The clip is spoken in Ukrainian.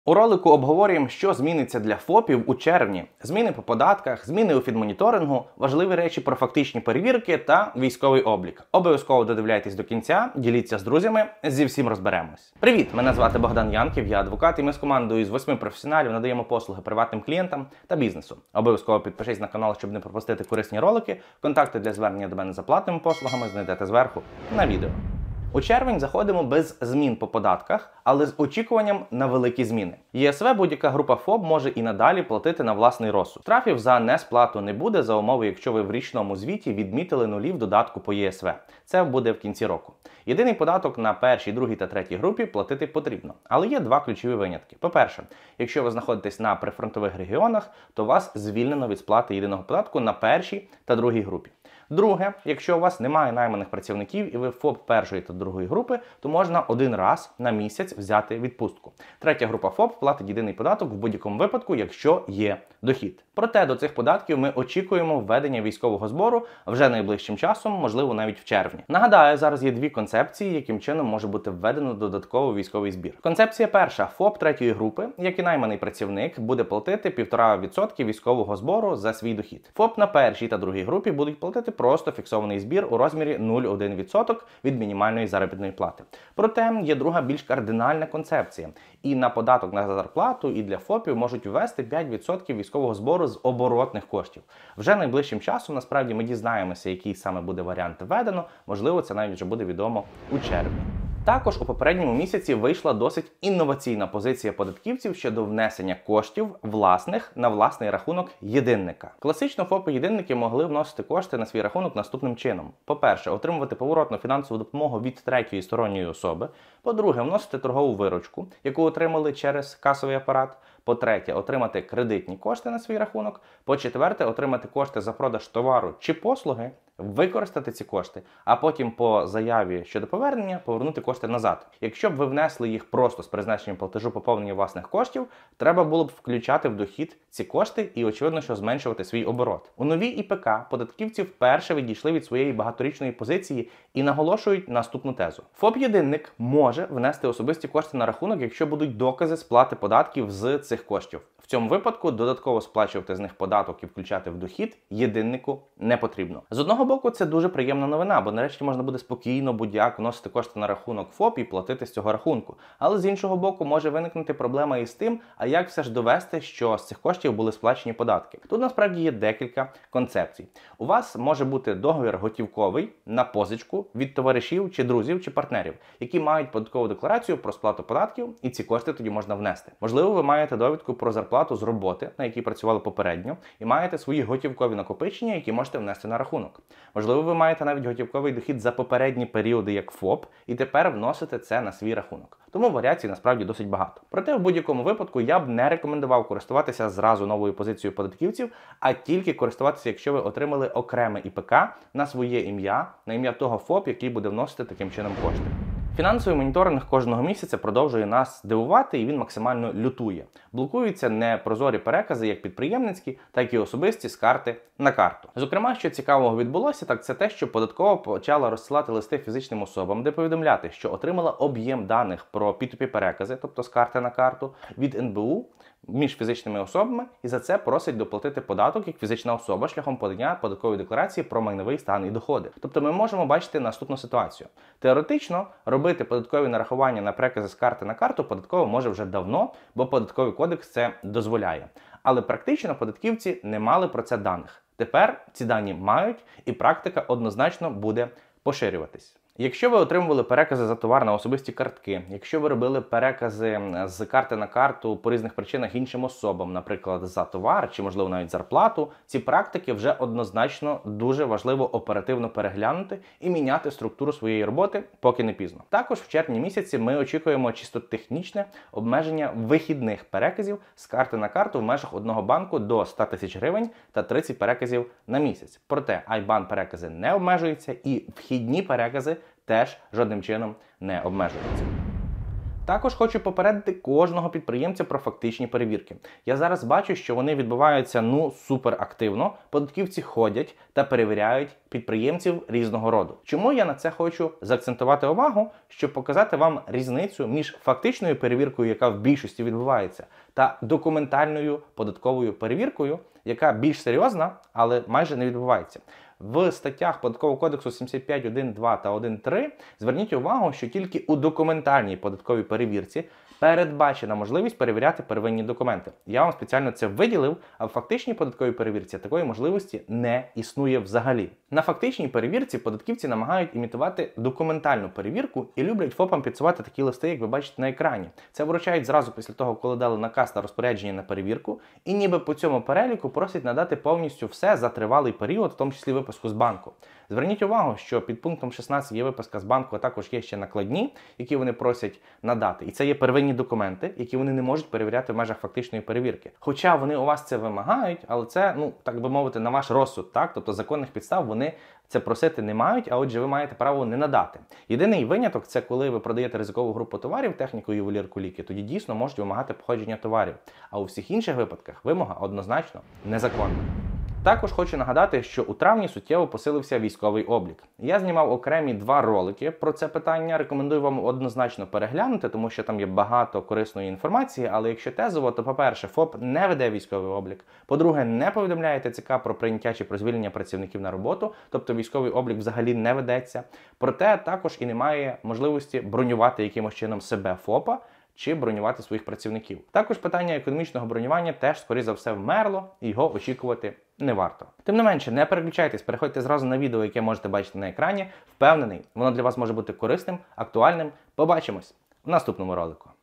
У ролику обговорюємо, що зміниться для ФОПів у червні. Зміни по податках, зміни у фінмоніторингу, важливі речі про фактичні перевірки та військовий облік. Обов'язково додивляйтесь до кінця, діліться з друзями, зі всім розберемось. Привіт, мене звати Богдан Янків, я адвокат, і ми з командою з 8 професіоналів надаємо послуги приватним клієнтам та бізнесу. Обов'язково підпишись на канал, щоб не пропустити корисні ролики. Контакти для звернення до мене за платними послугами знайдете зверху на відео. У червень заходимо без змін по податках, але з очікуванням на великі зміни. ЄСВ будь-яка група ФОП може і надалі платити на власний розсуд. Штрафів за несплату не буде за умови, якщо ви в річному звіті відмітили нулі в додатку по ЄСВ. Це буде в кінці року. Єдиний податок на першій, другій та третій групі платити потрібно. Але є два ключові винятки. По-перше, якщо ви знаходитесь на прифронтових регіонах, то вас звільнено від сплати єдиного податку на першій та другій групі. Друге, якщо у вас немає найманих працівників і ви ФОП першої та другої групи, то можна один раз на місяць взяти відпустку. Третя група ФОП платить єдиний податок в будь-якому випадку, якщо є дохід. Проте до цих податків ми очікуємо введення військового збору вже найближчим часом, можливо навіть в червні. Нагадаю, зараз є дві концепції, яким чином може бути введено додатково військовий збір. Концепція перша. ФОП третьої групи, як і найманий працівник, буде платити 1,5% військового збору за свій дохід. ФОП на першій та другій групі будуть платити просто фіксований збір у розмірі 0,1% від мінімальної заробітної плати. Проте є друга більш кардинальна концепція. І на податок на зарплату, і для ФОПів можуть ввести 5% військового збору з оборотних коштів. Вже найближчим часом, насправді, ми дізнаємося, який саме буде варіант введено. Можливо, це навіть вже буде відомо у червні. Також у попередньому місяці вийшла досить інноваційна позиція податківців щодо внесення коштів власних на власний рахунок єдинника. Класично ФОПи-єдинники могли вносити кошти на свій рахунок наступним чином. По-перше, отримувати поворотну фінансову допомогу від третьої сторонньої особи. По-друге, вносити торгову виручку, яку отримали через касовий апарат. По-третє, отримати кредитні кошти на свій рахунок. По-четверте, отримати кошти за продаж товару чи послуги, використати ці кошти, а потім по заяві щодо повернення повернути кошти назад. Якщо б ви внесли їх просто з призначенням платежу поповнення власних коштів, треба було б включати в дохід ці кошти і, очевидно, що зменшувати свій оборот. У новій ІПК податківці вперше відійшли від своєї багаторічної позиції і наголошують наступну тезу. ФОП-єдинник може внести особисті кошти на рахунок, якщо будуть докази сплати податків з цих коштів. В цьому випадку додатково сплачувати з них податок і включати в дохід єдиннику не потрібно. З одного боку, це дуже приємна новина, бо нарешті можна буде спокійно будь-як вносити кошти на рахунок ФОП і платити з цього рахунку. Але з іншого боку, може виникнути проблема із тим, а як все ж довести, що з цих коштів були сплачені податки. Тут насправді є декілька концепцій. У вас може бути договір готівковий на позичку від товаришів чи друзів чи партнерів, які мають податкову декларацію про сплату податків, і ці кошти тоді можна внести. Можливо, ви маєте довідку про зарплату з роботи, на якій працювали попередньо, і маєте свої готівкові накопичення, які можете внести на рахунок. Можливо, ви маєте навіть готівковий дохід за попередні періоди як ФОП, і тепер вносите це на свій рахунок. Тому варіацій насправді досить багато. Проте в будь-якому випадку я б не рекомендував користуватися зразу новою позицією податківців, а тільки користуватися, якщо ви отримали окреме ІПК на своє ім'я, на ім'я того ФОП, який буде вносити таким чином кошти. Фінансовий моніторинг кожного місяця продовжує нас дивувати, і він максимально лютує. Блокуються непрозорі перекази як підприємницькі, так і особисті з карти на карту. Зокрема, що цікавого відбулося, так це те, що податкова почала розсилати листи фізичним особам, де повідомляти, що отримала об'єм даних про P2P перекази, тобто з карти на карту, від НБУ між фізичними особами, і за це просить доплатити податок як фізична особа шляхом подання податкової декларації про майновий стан і доходи. Тобто ми можемо бачити наступну ситуацію. Теоретично робити податкові нарахування на перекази з карти на карту податково може вже давно, бо податковий кодекс це дозволяє. Але практично податківці не мали про це даних. Тепер ці дані мають, і практика однозначно буде поширюватись. Якщо ви отримували перекази за товар на особисті картки, якщо ви робили перекази з карти на карту по різних причинах іншим особам, наприклад, за товар чи, можливо, навіть зарплату, ці практики вже однозначно дуже важливо оперативно переглянути і міняти структуру своєї роботи, поки не пізно. Також в червні місяці ми очікуємо чисто технічне обмеження вихідних переказів з карти на карту в межах одного банку до 100 тисяч гривень та 30 переказів на місяць. Проте IBAN перекази не обмежуються і вхідні перекази теж жодним чином не обмежуються. Також хочу попередити кожного підприємця про фактичні перевірки. Я зараз бачу, що вони відбуваються супер активно. Податківці ходять та перевіряють підприємців різного роду. Чому я на це хочу заакцентувати увагу? Щоб показати вам різницю між фактичною перевіркою, яка в більшості відбувається, та документальною податковою перевіркою, яка більш серйозна, але майже не відбувається. В статтях Податкового кодексу 75.1.2 та 1.3 зверніть увагу, що тільки у документальній податковій перевірці передбачена можливість перевіряти первинні документи. Я вам спеціально це виділив, а в фактичній податковій перевірці такої можливості не існує взагалі. На фактичній перевірці податківці намагають імітувати документальну перевірку і люблять ФОПам підсувати такі листи, як ви бачите на екрані. Це вручають зразу після того, коли дали наказ та розпорядження на перевірку, і ніби по цьому переліку просять надати повністю все за тривалий період, в тому числі виписку з банку. Зверніть увагу, що під пунктом 16 є виписка з банку, а також є ще накладні, які вони просять надати. І це є первинні документи, які вони не можуть перевіряти в межах фактичної перевірки. Хоча вони у вас це вимагають, але це, так би мовити, на ваш розсуд, так? Тобто законних підстав вони це просити не мають, а отже ви маєте право не надати. Єдиний виняток – це коли ви продаєте ризикову групу товарів, техніку, ювелірку, ліки, тоді дійсно можуть вимагати походження товарів. А у всіх інших випадках вимога однозначно незаконна. Також хочу нагадати, що у травні суттєво посилився військовий облік. Я знімав окремі 2 ролики про це питання, рекомендую вам однозначно переглянути, тому що там є багато корисної інформації, але якщо тезово, то по-перше, ФОП не веде військовий облік, по-друге, не повідомляє ТЦК про прийняття чи про звільнення працівників на роботу, тобто військовий облік взагалі не ведеться, проте також і немає можливості бронювати якимось чином себе ФОПа, чи бронювати своїх працівників. Також питання економічного бронювання теж, скоріше за все, вмерло, і його очікувати не варто. Тим не менше, не переключайтесь, переходьте зразу на відео, яке можете бачити на екрані. Впевнений, воно для вас може бути корисним, актуальним. Побачимось в наступному ролику.